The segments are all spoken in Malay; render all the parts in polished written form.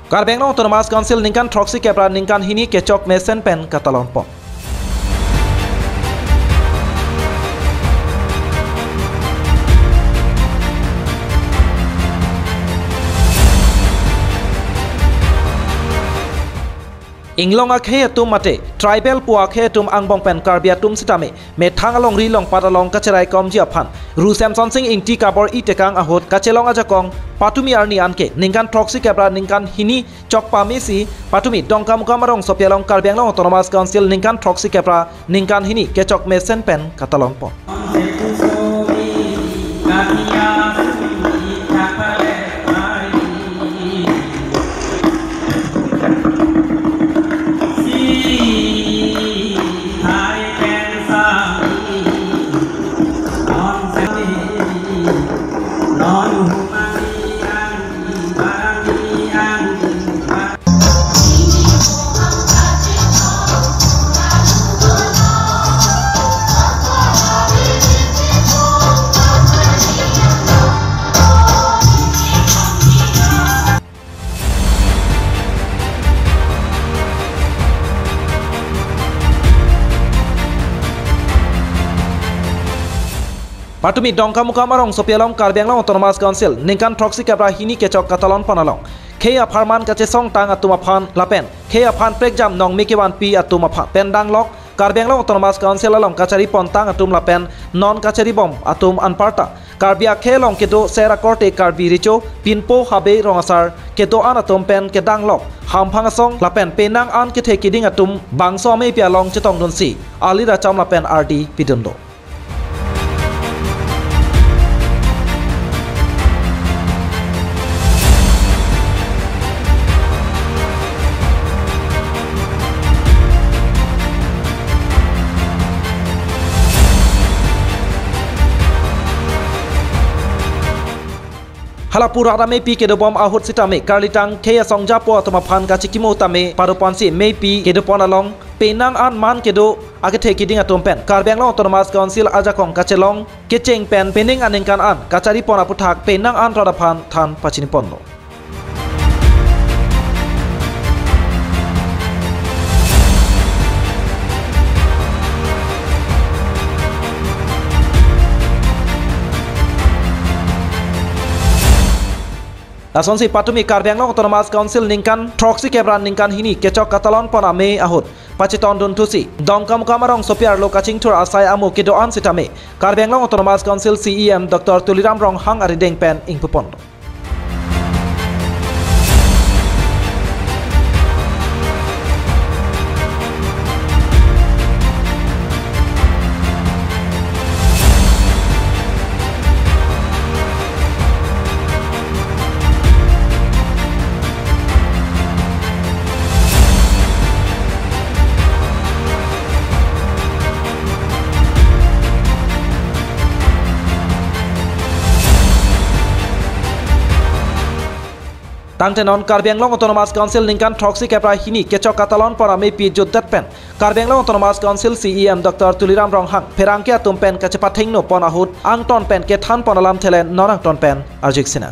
Karbenglo Autonomous Council ningkan troksi kepra ningkan hini kecok mesen pen katalon pon. Inglong akhe tum mate tribal pu akhe tum angbong pen karbia tum sitame me thangalong rilong patalong kacherai komji aphan ru samson sing ingti kabor itekang ahot kachelong ajakong patumi arni anke ningkan troksi kebra ningkan hini chok pamisi patumi dongka mukamarong sopialong Karbenglo Autonomous Council ningkan troksi kebra ningkan hini kechok mesen pen katalon pon. Patumi dongka mukamarong sopialong Karbenglo Autonomous Council ningkan troksi kebra hini kecok katalon panalong Kea Farman kacesong tang atumaphan lapen Kea Phan prekjam nong mikewan pi atumaphan pendang lok Karbenglo Autonomous Council along kacari pontang atum lapen non kacari bom atum anparta Karbia kelong kedo sera korte karbi richo pinpo habe rongasar kedo an atum pen kedang lok hamphangasong lapen penang an kethe kiding atum bangso me pialong chetong donsi alira cham lapen RD pidundo. Halapura rame pi kedopom ahut sitame karlitang kaya songjapo atumaphan kachikimo tame parupansi maypi kedopon along penang an man kedo akethe kiding atumpen Karbenglo Autonomous Council ajakong kachelong kecheng pen pening aningkan an kachari pon aputhak penang an rodaphan than pachiniponno. Asonsi patumi Karbenglo Autonomous Council ningkan troksi kebran ningkan hini kecok katalon pon ame ahut pachiton dun tusi dongka mukamarong sopiar lokaching tur asai amu kedoan sitame Karbenglo Autonomous Council CEM Dr. Tuliram Rong Hang arideng pen ingpupondo. Tangtenon Karbenglo Autonomous Council ningkan troksi kepra hini kecok katalon para me pi joddat pen Karbenglo Autonomous Council CEM Dr. Tuliram Rong Hang perangke atum pen kacepat hingno pon ahut angton pen kethan pon alam thelen nonang ton pen arjik sinan.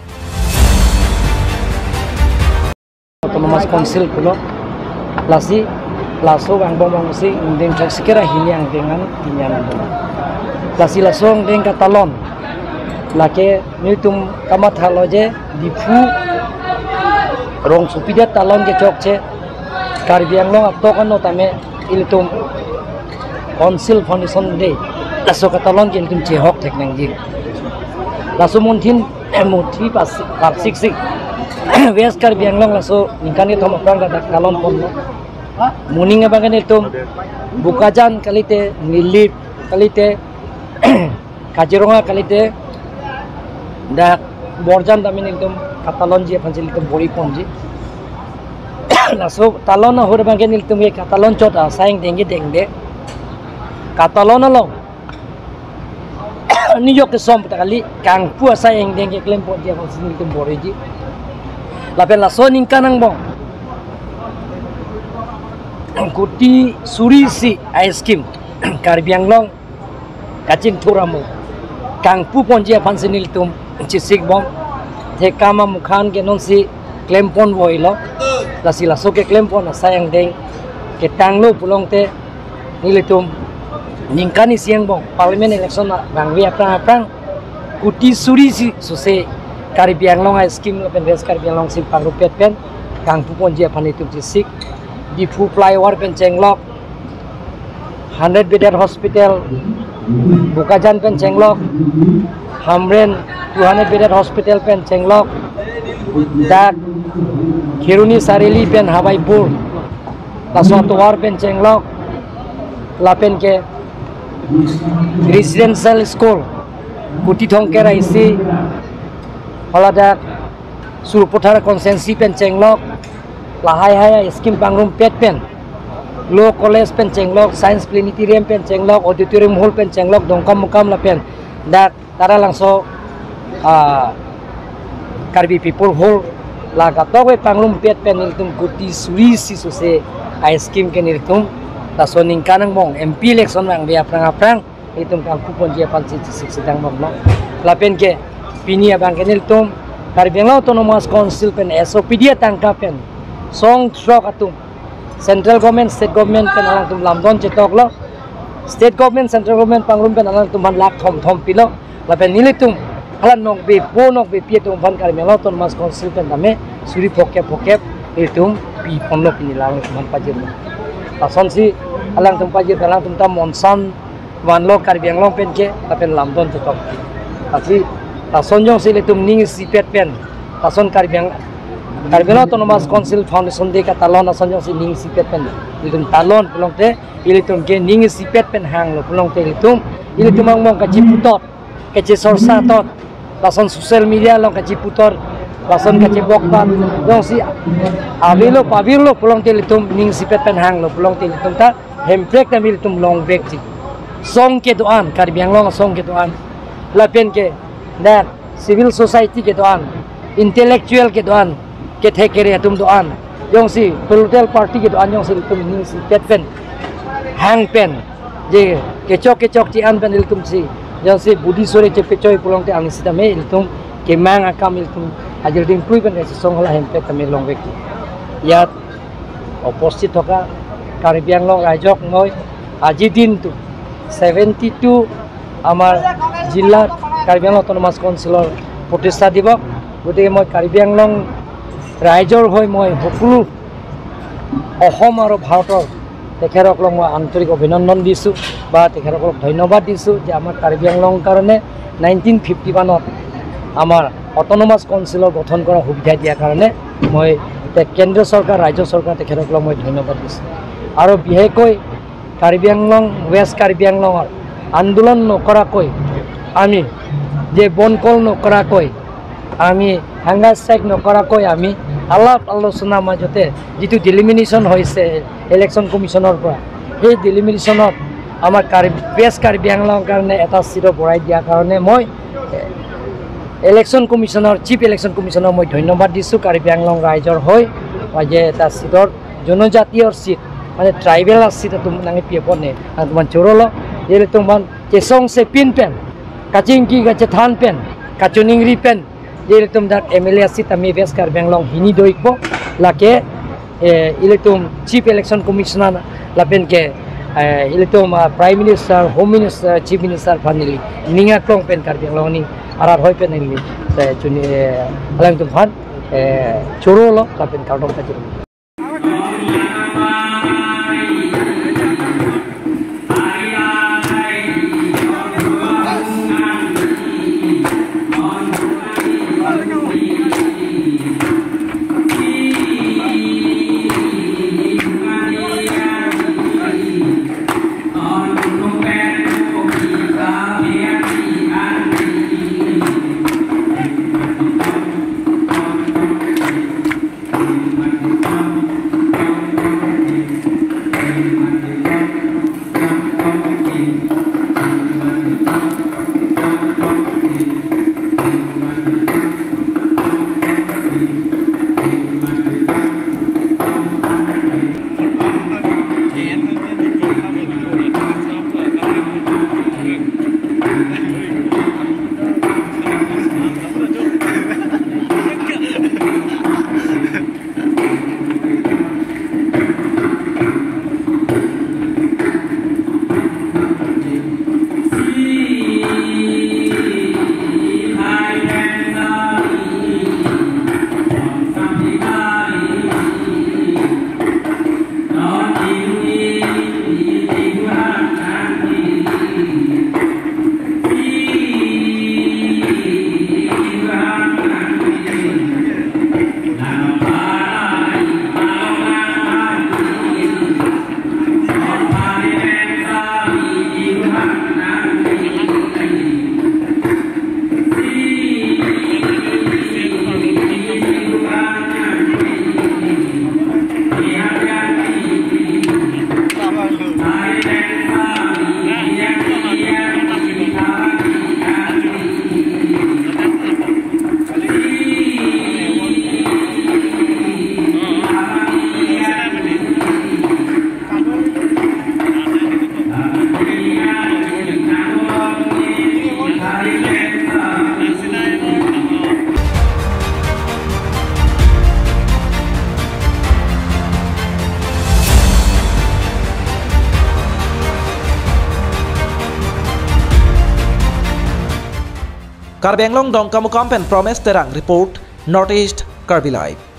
Autonomous Council pulo lasi lasog ang bomong si indeng troksi kera hini ang dengan tinyan lasi lasong deng katalon lake nitum kamat haloje dipu rong supida talon ke chokche Karbenglo atokan no tame ilitum council foundation de laso katalon ke ilitum chehok theknang ji laso montin muthi pas sik sik west Karbenglo laso ningkani thom prang da talon pon muning abangan ilitum bukajan kalite nilip kalite kajironga kalite da borjan damin ilitum katalon je panjil ilitum bori ponji laso talon hor bangen ilitum ye katalon chota saing denge dengde katalon along niyo ke som kali kang pu saing denge klem po je panjil ilitum bori ji lapen laso ningkanang bong kuti suri si ice cream Karbenglo kacing turamu kang pu ponji panjil ilitum cisik bom te kama mukhan ke non si klempon voilo lasi laso ke klempon sayang deng ke tanglo pulong te nilitum ningkani siang bong parlimen election bang wi aprang kuti suri si suse Karibiang long ai scheme pen res Karibiang long sim pangrupet pen kang pupon je panitum sik di fu flyover pen chenglok 100 bedded hospital Bukajan pen chenglok Hamren 200 bedded hospital pen chenglok dak Khiruni Sarili pen Hawaipur Laswatuar pen chenglok lapen ke residential school kuti thongkera isi holadak Suruputhar konsensi pen chenglok lahai haya skim pangrum pet pen Law College pen chenglok Science Planetarium pen chenglok Auditorium Hall pen chenglok dongkam mukam la pen dak tara langso Karbi People Hall la gatokwe pangrum pet pen iltum kuti suri si suse ai skim ken iltum ta soning kanang mong MP election mang dia aprang itum kang kupon dia pan sedang mong la pen ke pini abang ken iltum Karibiang Autonomous Council pen SOP dia tangkap pen song trok atum Central government, state government pen alang tum lamdon cetok lo state government, central government pangrum pen alang tum han lak thom pilo la pen nilitum halan nok be po nok be pie tum pan Karibiang Autonomous Council pen dame suri pokep itum pi ponlo pinilang tum pajir pason si alang tum pajir alang tum tam monsan wanlo Karibiang long pen ke la pen lamdon cetok tapi tason jong sile tum ning sipet pen tason Karibiang Autonomous Council Foundation de katalon ason jong si ning sipet pen itum talon pulong te ilitum ke ning sipet pen hang lo pulong te ilitum ang mong kaciputot kaci sorsa tot tason social media long kaciputor tason kacibokpat jong si avilo pavilo pulong te ilitum ning sipet pen hang lo pulong te ilitum ta hemprek na ilitum long bek ji song ke doan Karibiang long song ke doan lapen ke dan civil society ke doan intellectual ke doan ke thekere atum doan jong si political party ke doan jong si tum ning si pet pen hang pen je kecok ci an pen iltum si jong si budi sore cepe coy pulang te ang sita me iltum ke mang akam iltum ajil ding pui pen si song hala hem pet me long veki ya opposite thoka Karibiang long rajok moi aji din tu 72 আমার জিলা Karibiang Autonomous Councilor প্ৰতিষ্ঠা দিৱস গতিকে মই Karibiang long ৰাইজৰ হৈ মই সকলো অসম আৰু ভাৰতৰ তেখেতসকলক মই আন্তৰিক অভিনন্দন দিছোঁ বা তেখেতসকলক ধন্যবাদ দিছোঁ যে আমাৰ Karibiang লং কাৰণে 1951ত আমাৰ অটোনমাস কাউন্সিলৰ গঠন কৰাৰ সুবিধা দিয়াৰ কাৰণে মই কেন্দ্ৰীয় চৰকাৰ ৰাজ্য চৰকাৰ তেখেতসকলক মই ধন্যবাদ দিছোঁ আৰু বিশেষকৈ Karibiang লং ৱেষ্ট Karibiang লঙৰ আন্দোলন নকৰাকৈ আমি যে বনকল নকৰাকৈ আমি হাঙ্গা স্ট্রাইক নকৰাকৈ আমি আলাপ আলোচনাৰ মাজতে যেটো ডিলিমিনেশন হৈছে ইলেকশন কমিশনৰ পৰা সেই ডিলিমিনেশনত আমাৰ ৱেষ্ট Karibiang লং কাৰণে এটা সিট বঢ়াই দিয়াৰ কাৰণে মই ইলেকশন কমিশনৰ চিফ ইলেকশন কমিশনৰ মই ধন্যবাদ দিছোঁ Karibiang লং ৰাইজৰ হৈ যে এটা সিটৰ জনজাতীয় সিট মানে ট্রাইবেল সিট তুমি নাঙে পিপনে আর তোমার চোরলো যেলে তোমার চেসং সে পিন পেন কাচিংকি গাছে থান পেন কাচুনিংরি পেন যেলে তুমি দাক এমএলএ সিট আমি ৱেষ্ট Karibiang লং হিনি দইকবো লাকে ইলে তুম চিফ ইলেকশন কমিশনার লাপেন কে ইলে তুম prime minister home minister chief minister ফানিলি নিঙা ক্লং পেন Karibiang লং নি আরার হয় পেন নিলি চুনি আলাং তুম ফান চোরলো লাপেন কাউটং কাজি Thank you. Karbi Anglong dong kamukam pen promise terang report Northeast Karbi Live.